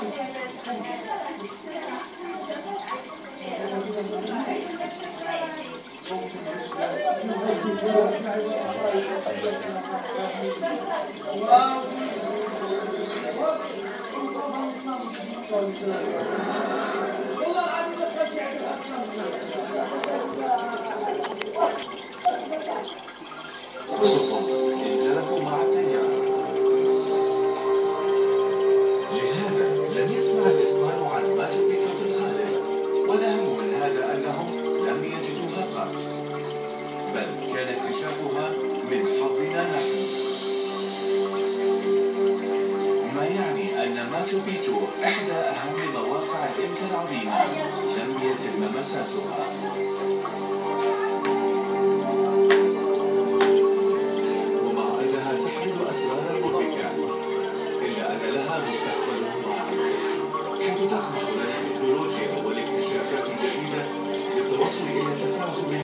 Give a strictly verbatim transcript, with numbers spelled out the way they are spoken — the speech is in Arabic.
انجرفوا مع التيار، لهذا لم يسمع الإسبان عن ماتشو بيتشو في الخارج، والأهم من هذا أنهم لم يجدوها قط، بل كان اكتشافها من حظنا نحن، ما يعني أن ماتشو بيتشو إحدى أهم مواقع الإنكا العظيمة لم يتم مساسها. أسرارا مربكة، إلا أن لها مستقبل واعد، حيث تسمح لنا التكنولوجيا والاكتشافات الجديدة بالتوصل إلى